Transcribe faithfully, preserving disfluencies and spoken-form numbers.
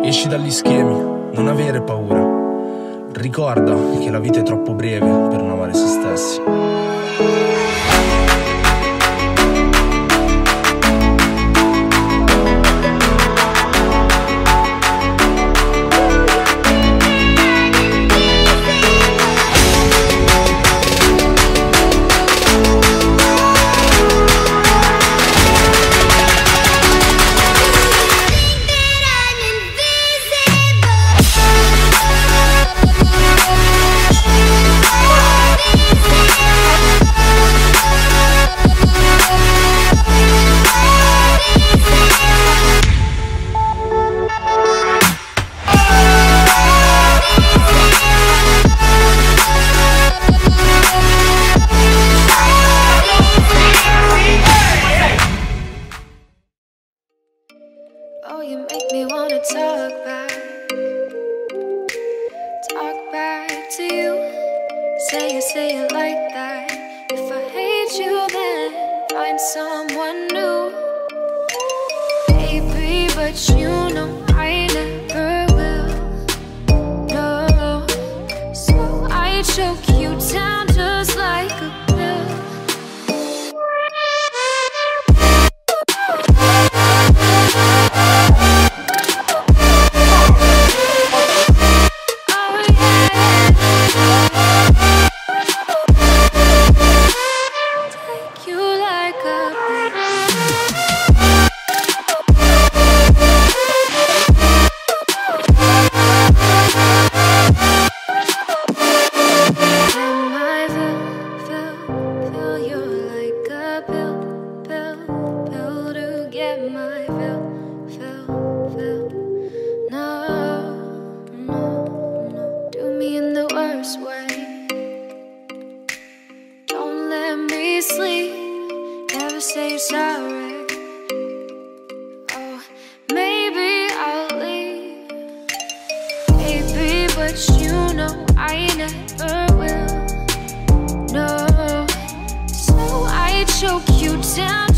Esci dagli schemi, non avere paura. Ricorda che la vita è troppo breve per non amare se stessi. Oh, you make me wanna talk back, talk back to you. Say it, say it like that. If I hate you, then find someone new. Baby, but you know I never will. No, so I choke you down just like a pill. Sleep, never say sorry. Oh, maybe I'll leave, baby, but you know I never will. No, so I choke you down